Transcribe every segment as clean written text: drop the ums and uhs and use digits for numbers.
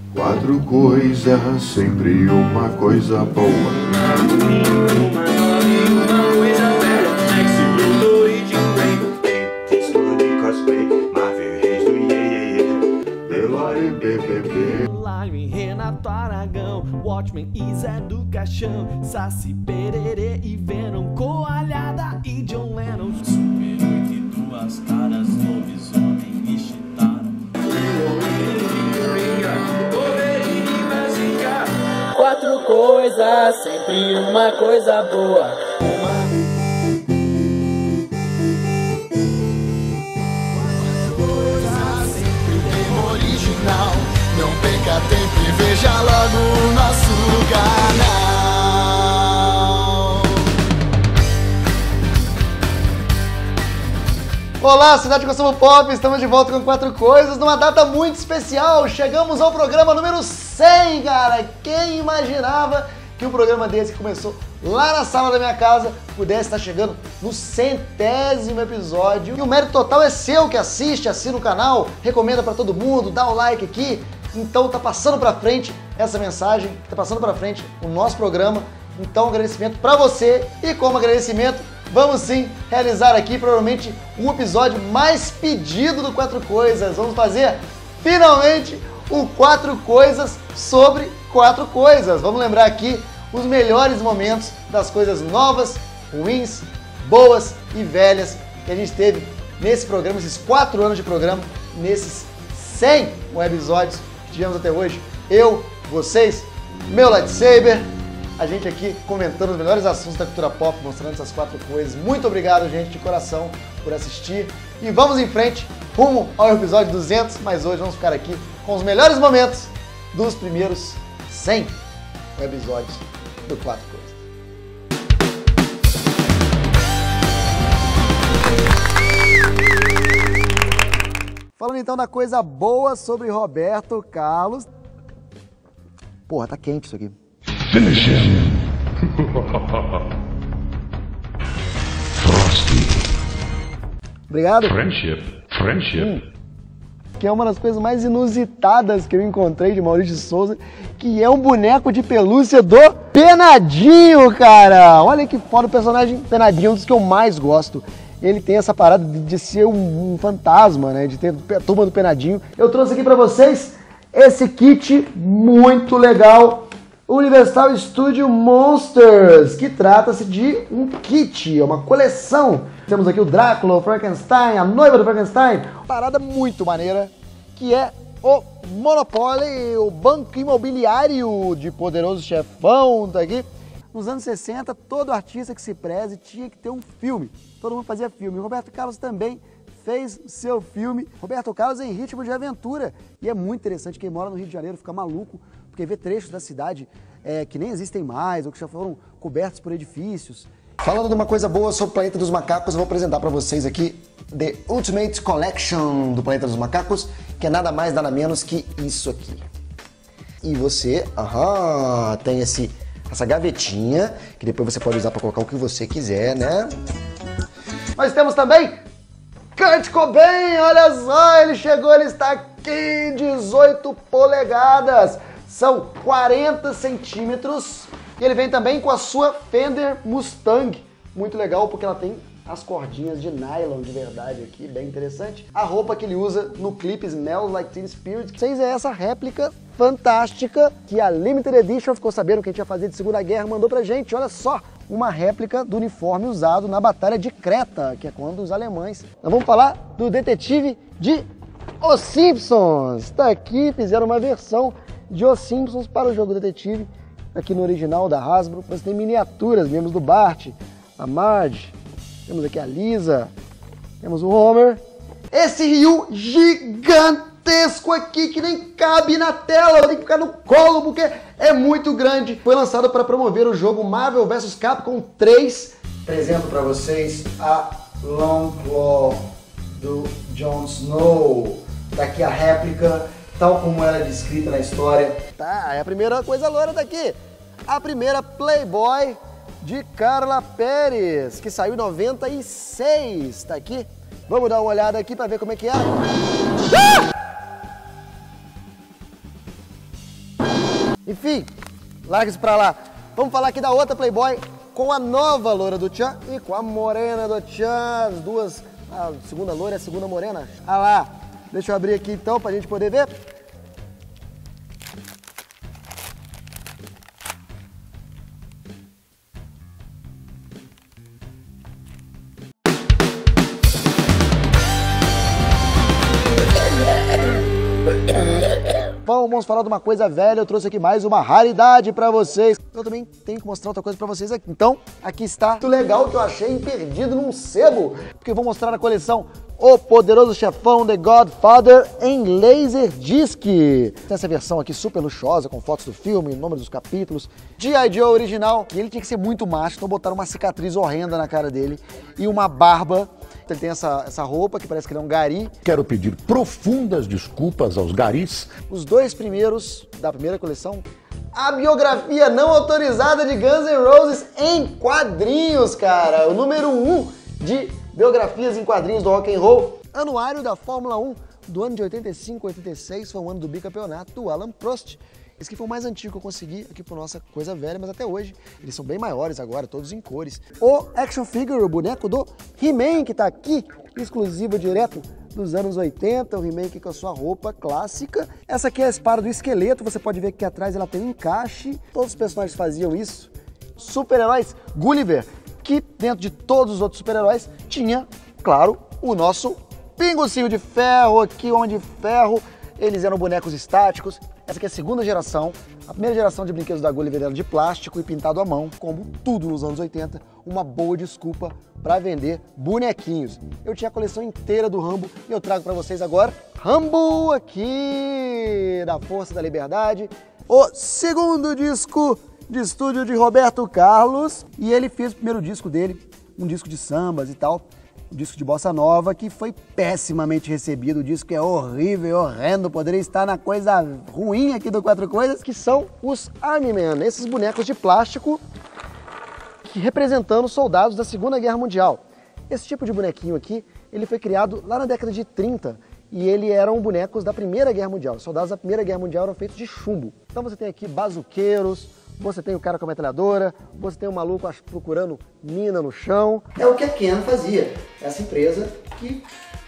Quatro coisas, sempre uma coisa boa. Renato Aragão, Watchmen e Zé do Caixão, Saci Pererê e Venom, Coalhada e John Lennon. Super 8 e duas caras, lobisomem e Chitara. Quatro coisas, sempre uma coisa boa. Não perca tempo e veja logo o nosso canal. Olá, Cidade Consumo Pop, estamos de volta com Quatro Coisas, numa data muito especial. Chegamos ao programa número 100, cara. Quem imaginava que um programa desse que começou lá na sala da minha casa pudesse estar chegando no 100º episódio. E o mérito total é seu que assiste, assina o canal, recomenda pra todo mundo, dá o like aqui. Então tá passando pra frente essa mensagem, tá passando pra frente o nosso programa. Então agradecimento pra você e como agradecimento vamos sim realizar aqui provavelmente o episódio mais pedido do Quatro Coisas. Vamos fazer finalmente o Quatro Coisas sobre Quatro Coisas. Vamos lembrar aqui os melhores momentos das coisas novas, ruins, boas e velhas que a gente teve nesse programa, esses 4 anos de programa, nesses 100 episódios que tivemos até hoje. Eu, vocês, meu lightsaber, a gente aqui comentando os melhores assuntos da cultura pop, mostrando essas 4 coisas. Muito obrigado, gente, de coração, por assistir. E vamos em frente, rumo ao episódio 200, mas hoje vamos ficar aqui com os melhores momentos dos primeiros 100 episódios do Quatro Coisas. Falando então da coisa boa sobre Roberto Carlos. Porra, tá quente isso aqui. Finish him. Frosty. Obrigado. Friendship. Que é uma das coisas mais inusitadas que eu encontrei de Maurício de Souza, que é um boneco de pelúcia do Penadinho, cara! Olha que foda, o personagem Penadinho, um dos que eu mais gosto. Ele tem essa parada de ser um fantasma, né? De ter a turma do Penadinho. Eu trouxe aqui pra vocês esse kit muito legal, Universal Studio Monsters, que trata-se de um kit, é uma coleção. Temos aqui o Drácula, o Frankenstein, a noiva do Frankenstein. Parada muito maneira, que é o Monopoly, o banco imobiliário de Poderoso Chefão, tá aqui. Nos anos 60, todo artista que se preze tinha que ter um filme. Todo mundo fazia filme. O Roberto Carlos também fez seu filme. Roberto Carlos em ritmo de aventura. E é muito interessante, quem mora no Rio de Janeiro fica maluco, porque vê trechos da cidade que nem existem mais, ou que já foram cobertos por edifícios. Falando de uma coisa boa sobre o Planeta dos Macacos, eu vou apresentar para vocês aqui The Ultimate Collection do Planeta dos Macacos, que é nada mais, nada menos que isso aqui. E você, tem essa gavetinha, que depois você pode usar para colocar o que você quiser, né? Nós temos também Kurt Cobain, olha só, ele chegou, ele está aqui, 18 polegadas, são 40 centímetros. E ele vem também com a sua Fender Mustang, muito legal porque ela tem as cordinhas de nylon de verdade aqui, bem interessante. A roupa que ele usa no clipe Smells Like Teen Spirit. Vocês é essa réplica fantástica que a Limited Edition ficou sabendo que a gente ia fazer de Segunda Guerra, mandou pra gente, olha só, uma réplica do uniforme usado na Batalha de Creta, que é quando os alemães. Nós vamos falar do detetive de Os Simpsons. Tá aqui, fizeram uma versão de Os Simpsons para o jogo detetive. Aqui no original da Hasbro, você tem miniaturas, temos do Bart, a Marge, temos aqui a Lisa, temos o Homer. Esse Ryu gigantesco aqui que nem cabe na tela, tem que ficar no colo porque é muito grande. Foi lançado para promover o jogo Marvel vs Capcom 3. Apresento para vocês a Long Claw do Jon Snow. Tá aqui a réplica, tal como ela é descrita na história. Tá, é a primeira coisa loura daqui. A primeira Playboy de Carla Perez, que saiu em 96. Tá aqui. Vamos dar uma olhada aqui para ver como é que é. Enfim, larga isso pra lá. Vamos falar aqui da outra Playboy com a nova loira do Tchan e com a morena do Tchan. As duas, a segunda loira e a segunda morena. Ah lá, deixa eu abrir aqui então pra gente poder ver. Vamos falar de uma coisa velha, eu trouxe aqui mais uma raridade pra vocês. Eu também tenho que mostrar outra coisa pra vocês aqui. Então, aqui está muito legal que eu achei perdido num sebo, porque eu vou mostrar a coleção O Poderoso Chefão The Godfather em Laserdisc. Tem essa versão aqui super luxuosa, com fotos do filme, nome dos capítulos. G.I. Joe original, e ele tinha que ser muito macho, então botaram uma cicatriz horrenda na cara dele e uma barba. Ele tem essa roupa que parece que ele é um gari. Quero pedir profundas desculpas aos garis. Os dois primeiros da primeira coleção, a biografia não autorizada de Guns N' Roses em quadrinhos, cara. O número 1 de biografias em quadrinhos do rock and roll. Anuário da Fórmula 1 do ano de 85, 86, foi o ano do bicampeonato do Alan Prost. Esse que foi o mais antigo que eu consegui aqui por nossa coisa velha, mas até hoje eles são bem maiores agora, todos em cores. O action figure, o boneco do He-Man, que tá aqui, exclusivo direto dos anos 80, o He-Man aqui com a sua roupa clássica. Essa aqui é a espada do esqueleto, você pode ver que aqui atrás ela tem um encaixe, todos os personagens faziam isso. Super-heróis Gulliver, que dentro de todos os outros super-heróis tinha, claro, o nosso Pingucinho de Ferro aqui, o Homem de Ferro. Eles eram bonecos estáticos. Essa aqui é a segunda geração. A primeira geração de brinquedos da Gulliver era de plástico e pintado à mão, como tudo nos anos 80, uma boa desculpa para vender bonequinhos. Eu tinha a coleção inteira do Rambo e eu trago para vocês agora Rambo aqui, da Força da Liberdade, o segundo disco de estúdio de Roberto Carlos, e ele fez o primeiro disco dele, um disco de sambas e tal, um disco de bossa nova que foi pessimamente recebido. O disco é horrível, horrendo, poderia estar na coisa ruim aqui do Quatro Coisas, que são os Army Men, esses bonecos de plástico que representando soldados da Segunda Guerra Mundial. Esse tipo de bonequinho aqui, ele foi criado lá na década de 30 e ele eram bonecos da Primeira Guerra Mundial. Os soldados da Primeira Guerra Mundial eram feitos de chumbo. Então você tem aqui bazuqueiros, você tem o cara com a metralhadora, você tem o maluco procurando mina no chão. É o que a Ken fazia, essa empresa que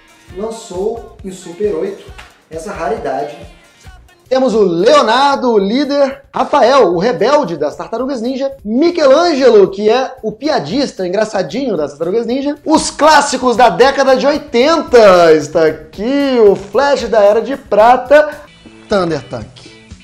lançou em Super 8 essa raridade. Temos o Leonardo, o líder, Rafael, o rebelde das Tartarugas Ninja, Michelangelo, que é o piadista, engraçadinho das Tartarugas Ninja, os clássicos da década de 80, está aqui o Flash da Era de Prata, Thunder Tank.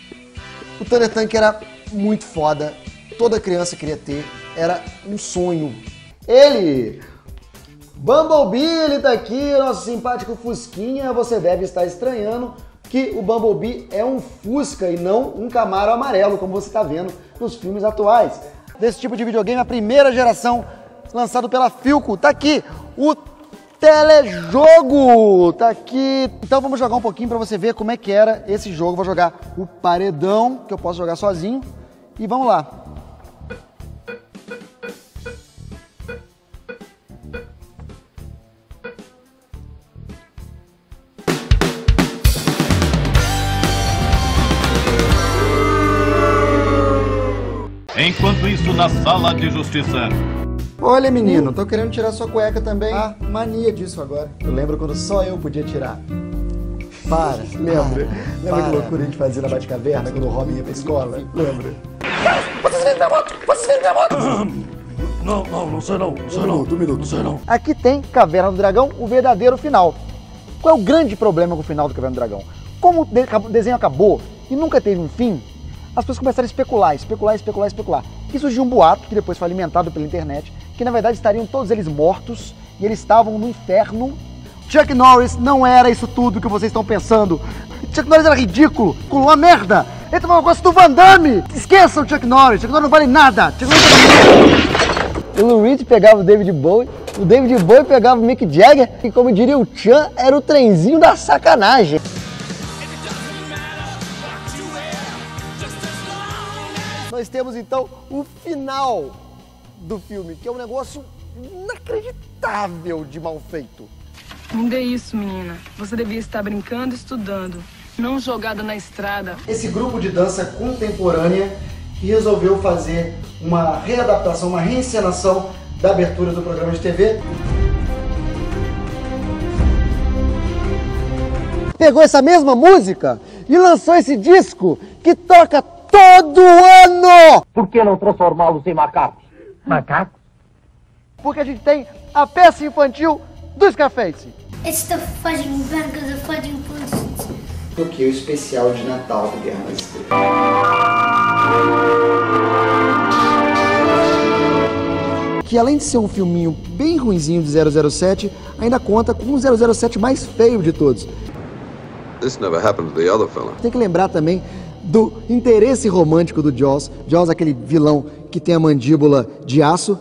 O Thunder Tank era muito foda, toda criança queria ter, era um sonho. Ele, Bumblebee, ele tá aqui, nosso simpático Fusquinha. Você deve estar estranhando que o Bumblebee é um Fusca e não um Camaro amarelo, como você tá vendo nos filmes atuais. Desse tipo de videogame, a primeira geração, lançado pela Philco, tá aqui, o telejogo, tá aqui. Então vamos jogar um pouquinho pra você ver como é que era esse jogo. Vou jogar o paredão, que eu posso jogar sozinho, e vamos lá. Enquanto isso, na sala de justiça. Olha, menino, tô querendo tirar sua cueca também. Ah, mania disso agora. Eu lembro quando só eu podia tirar. Para. Lembra? Lembra que loucura a gente fazia na Batcaverna quando o Robin ia pra escola? Lembra? Você vem da moto! Você vem da moto! Não sei não. Não sei não. Aqui tem Caverna do Dragão, o verdadeiro final. Qual é o grande problema com o final do Caverna do Dragão? Como o desenho acabou e nunca teve um fim, as pessoas começaram a especular. E surgiu um boato, que depois foi alimentado pela internet, que na verdade estariam todos eles mortos e eles estavam no inferno. Chuck Norris não era isso tudo que vocês estão pensando. Chuck Norris era ridículo, uma merda. Ele tava um negócio do Van Damme. Esqueçam o Chuck Norris não vale nada. O Lou Reed pegava o David Bowie, o David Bowie pegava o Mick Jagger, e como diria o Chan, era o trenzinho da sacanagem. Nós temos então o final do filme, que é um negócio inacreditável de mal feito. Não dê isso, menina. Você devia estar brincando e estudando. não jogada na estrada. Esse grupo de dança contemporânea que resolveu fazer uma readaptação, uma reencenação da abertura do programa de TV. Pegou essa mesma música e lançou esse disco que toca todo ano! Por que não transformá-los em macacos? Macaco? Porque a gente tem a peça infantil do Scarface. It's the Fudging Bank of the Fudging Princess. Do que o especial de Natal do Guerra nas Estrelas. Que além de ser um filminho bem ruinzinho de 007, ainda conta com o 007 mais feio de todos. This never happened to the other fella. Tem que lembrar também do interesse romântico do Jaws. Jaws, aquele vilão que tem a mandíbula de aço.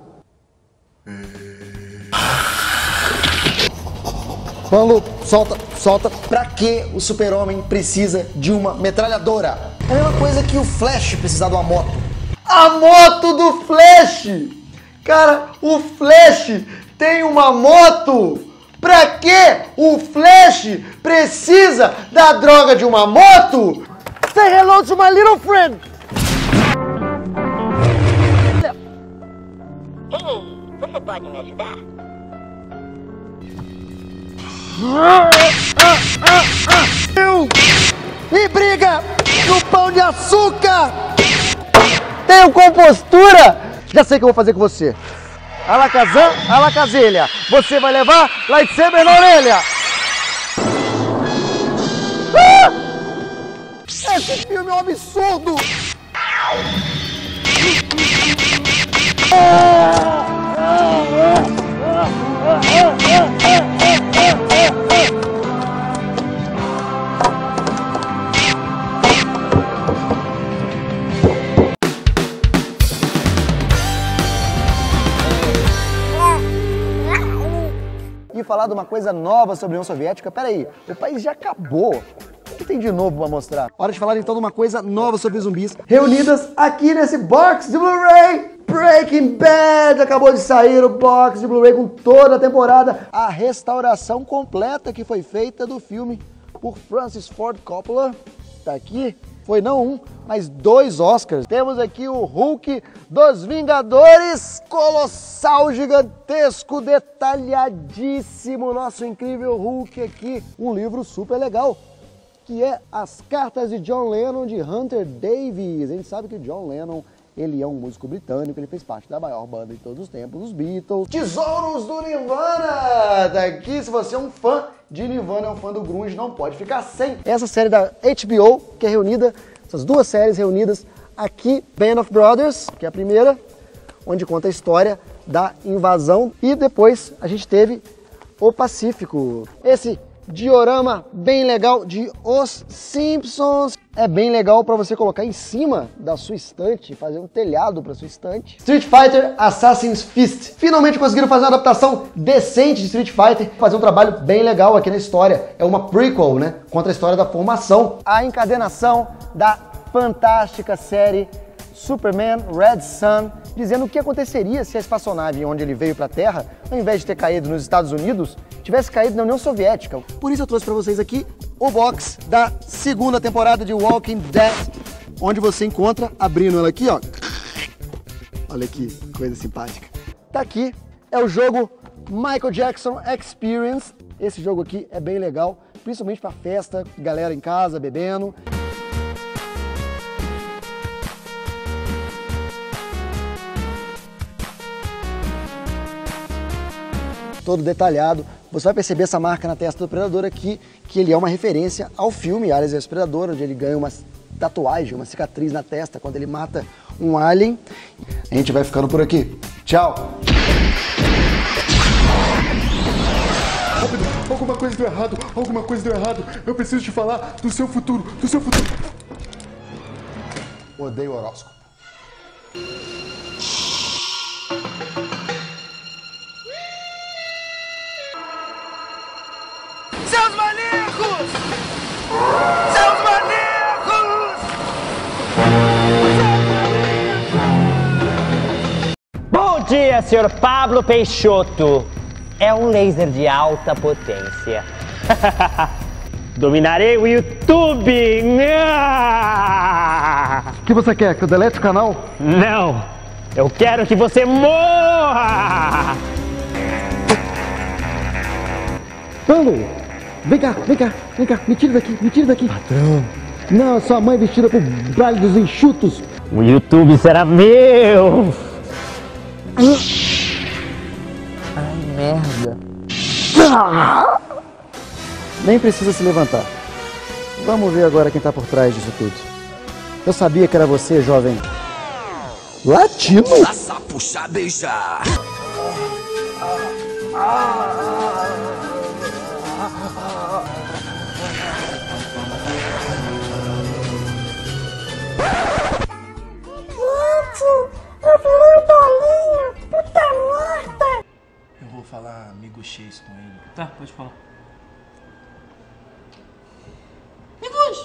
Paulo, solta, solta. Pra que o super-homem precisa de uma metralhadora? É a mesma coisa que o Flash precisar de uma moto. A moto do Flash! Cara, o Flash tem uma moto! Pra que o Flash precisa da droga de uma moto? Say hello to my little friend! Ei, você pode me ajudar? E briga no pão de açúcar! Tenho compostura! Já sei o que eu vou fazer com você. Alakazam, Alakazelha. Você vai levar lightsaber na orelha. Esse filme é um absurdo! E falar de uma coisa nova sobre a União Soviética, peraí, o país já acabou. O que tem de novo pra mostrar? Hora de falar então de uma coisa nova sobre zumbis, reunidas aqui nesse box de Blu-ray. Breaking Bad acabou de sair o box de Blu-ray com toda a temporada. A restauração completa que foi feita do filme por Francis Ford Coppola. Tá aqui. Foi não um, mas 2 Oscars. Temos aqui o Hulk dos Vingadores, colossal, gigantesco, detalhadíssimo, nosso incrível Hulk aqui. Um livro super legal, que é As Cartas de John Lennon, de Hunter Davies. A gente sabe que o John Lennon, ele é um músico britânico, ele fez parte da maior banda de todos os tempos, os Beatles. Tesouros do Nirvana! Daqui, se você é um fã de Nirvana, é um fã do grunge, não pode ficar sem. Essa série da HBO, que é reunida, essas 2 séries reunidas aqui, Band of Brothers, que é a primeira, onde conta a história da invasão. E depois a gente teve O Pacífico. Esse diorama bem legal de Os Simpsons. É bem legal para você colocar em cima da sua estante, fazer um telhado para sua estante. Street Fighter Assassin's Fist. Finalmente conseguiram fazer uma adaptação decente de Street Fighter, fazer um trabalho bem legal aqui na história. É uma prequel, né? Conta a história da formação. A encadenação da fantástica série Superman Red Sun, dizendo o que aconteceria se a espaçonave onde ele veio para a Terra, ao invés de ter caído nos Estados Unidos, tivesse caído na União Soviética. Por isso eu trouxe para vocês aqui o box da 2ª temporada de Walking Dead, onde você encontra, abrindo ela aqui, ó. Olha que coisa simpática. Tá aqui, é o jogo Michael Jackson Experience. Esse jogo aqui é bem legal, principalmente para festa, galera em casa, bebendo. Todo detalhado. Você vai perceber essa marca na testa do Predador aqui, que ele é uma referência ao filme Aliens vs Predador, onde ele ganha uma tatuagem, uma cicatriz na testa quando ele mata um alien. A gente vai ficando por aqui. Tchau! Rápido, alguma coisa deu errado, alguma coisa deu errado. Eu preciso te falar do seu futuro, do seu futuro. Odeio horóscopo. Seus maníacos! Seus maníacos! Bom dia, senhor Pablo Peixoto. É um laser de alta potência. Dominarei o YouTube! O que você quer? Que eu delete o canal? Não! Eu quero que você morra! Pando! Vem cá, me tira daqui. Patrão. Não, sua mãe vestida pro baile dos enxutos. O YouTube será meu! Ai, merda. Nem precisa se levantar. Vamos ver agora quem tá por trás disso tudo. Eu sabia que era você, jovem. Latino? Laça, puxa, beijar. Eu vou falar amigo X com ele. Tá, pode falar. Amigos!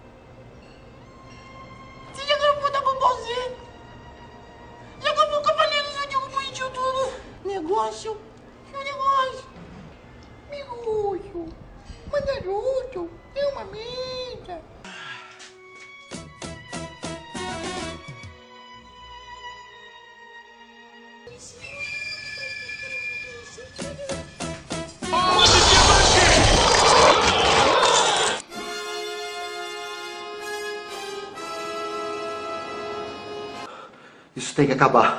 Você já gravou Dragon Ball Z? Já gravou Cavaleiros do Zodíaco bonitinho tudo? Negócio. Miguxo. Mandaruto. Tem uma mesa. Isso tem que acabar.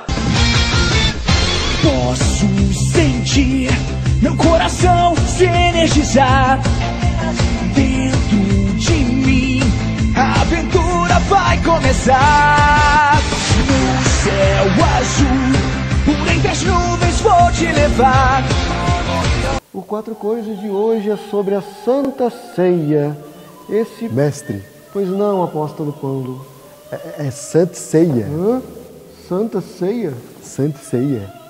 Posso sentir meu coração se energizar. Dentro de mim a aventura vai começar. No céu azul, por entre as nuvens vou te levar. O Quatro Coisas de hoje é sobre a Santa Ceia. Esse... Mestre. Pois não, apóstolo Pando. É Santa Ceia. Hã? Santa Ceia? Santa Ceia.